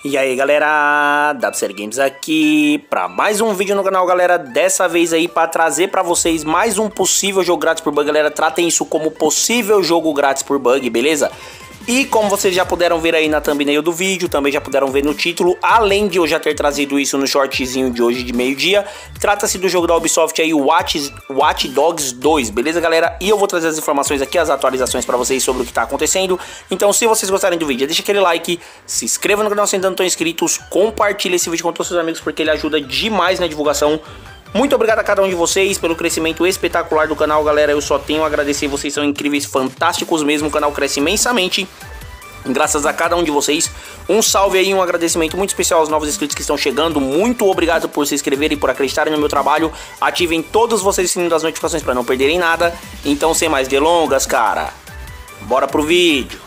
E aí galera, WCL Games aqui para mais um vídeo no canal, galera. Dessa vez aí para trazer para vocês mais um possível jogo grátis por bug, galera. Tratem isso como possível jogo grátis por bug, beleza? E como vocês já puderam ver aí na thumbnail do vídeo, também já puderam ver no título, além de eu já ter trazido isso no shortzinho de hoje de meio-dia, trata-se do jogo da Ubisoft aí, Watch Dogs 2, beleza galera? E eu vou trazer as informações aqui, as atualizações pra vocês sobre o que tá acontecendo. Então se vocês gostarem do vídeo, deixa aquele like, se inscreva no canal se ainda não estão inscritos, compartilhe esse vídeo com todos os seus amigos porque ele ajuda demais na divulgação. Muito obrigado a cada um de vocês pelo crescimento espetacular do canal, galera. Eu só tenho a agradecer, vocês são incríveis, fantásticos mesmo. O canal cresce imensamente graças a cada um de vocês. Um salve aí, um agradecimento muito especial aos novos inscritos que estão chegando. Muito obrigado por se inscreverem e por acreditarem no meu trabalho. Ativem todos vocês o sininho das notificações para não perderem nada. Então, sem mais delongas, cara, bora pro vídeo.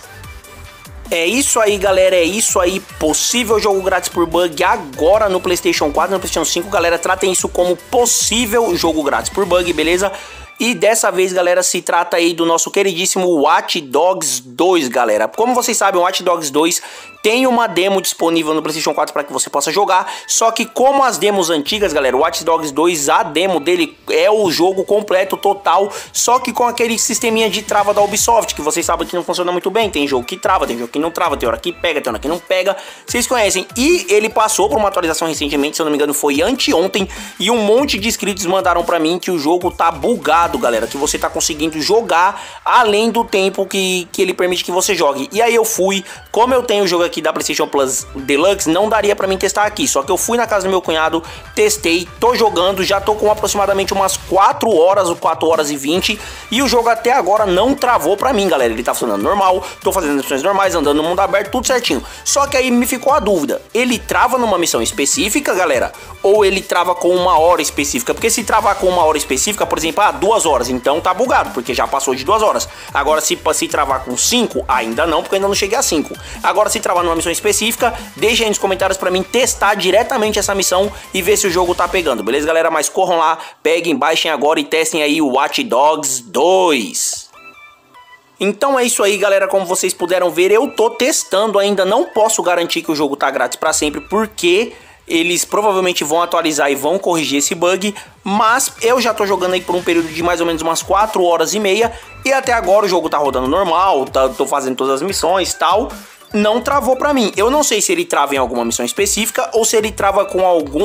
É isso aí, galera, é isso aí, possível jogo grátis por bug agora no PlayStation 4 e no PlayStation 5, galera, tratem isso como possível jogo grátis por bug, beleza? E dessa vez, galera, se trata aí do nosso queridíssimo Watch Dogs 2, galera. Como vocês sabem, o Watch Dogs 2 tem uma demo disponível no PlayStation 4 para que você possa jogar. Só que como as demos antigas, galera, o Watch Dogs 2, a demo dele é o jogo completo, total. Só que com aquele sisteminha de trava da Ubisoft, que vocês sabem que não funciona muito bem. Tem jogo que trava, tem jogo que não trava, tem hora que pega, tem hora que não pega. Vocês conhecem. E ele passou por uma atualização recentemente, se eu não me engano foi anteontem. E um monte de inscritos mandaram para mim que o jogo tá bugado, galera. Que você tá conseguindo jogar além do tempo que ele permite que você jogue. E aí eu fui, como eu tenho o jogo aqui da PlayStation Plus Deluxe, não daria pra mim testar aqui, só que eu fui na casa do meu cunhado, testei, tô jogando, já tô com aproximadamente umas 4 horas ou 4 horas e 20 e o jogo até agora não travou pra mim, galera. Ele tá funcionando normal, tô fazendo as missões normais, andando no mundo aberto, tudo certinho. Só que aí me ficou a dúvida, ele trava numa missão específica, galera, ou ele trava com uma hora específica? Porque se travar com uma hora específica, por exemplo, 2 horas, então tá bugado, porque já passou de 2 horas. Agora se travar com 5, ainda não, porque ainda não cheguei a 5. Agora se travar numa missão específica, deixa aí nos comentários pra mim testar diretamente essa missão e ver se o jogo tá pegando, beleza galera? Mas corram lá, peguem, baixem agora e testem aí o Watch Dogs 2. Então é isso aí, galera, como vocês puderam ver, eu tô testando ainda, não posso garantir que o jogo tá grátis pra sempre, porque eles provavelmente vão atualizar e vão corrigir esse bug, mas eu já tô jogando aí por um período de mais ou menos umas 4 horas e meia, e até agora o jogo tá rodando normal, tô fazendo todas as missões e tal, não travou pra mim. Eu não sei se ele trava em alguma missão específica, ou se ele trava com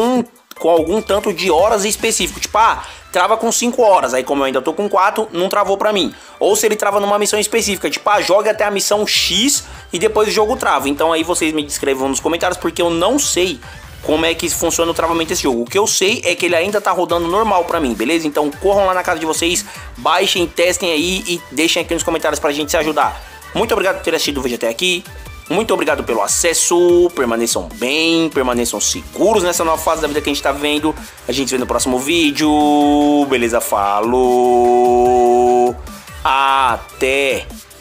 algum tanto de horas específico, tipo, trava com 5 horas, aí como eu ainda tô com 4, não travou pra mim. Ou se ele trava numa missão específica, tipo, joga até a missão X e depois o jogo trava. Então aí vocês me descrevam nos comentários, porque eu não sei como é que funciona o travamento desse jogo. O que eu sei é que ele ainda tá rodando normal pra mim, beleza? Então corram lá na casa de vocês, baixem, testem aí e deixem aqui nos comentários pra gente se ajudar. Muito obrigado por ter assistido o vídeo até aqui. Muito obrigado pelo acesso, permaneçam bem, permaneçam seguros nessa nova fase da vida que a gente tá vendo. A gente se vê no próximo vídeo, beleza? Falou, até!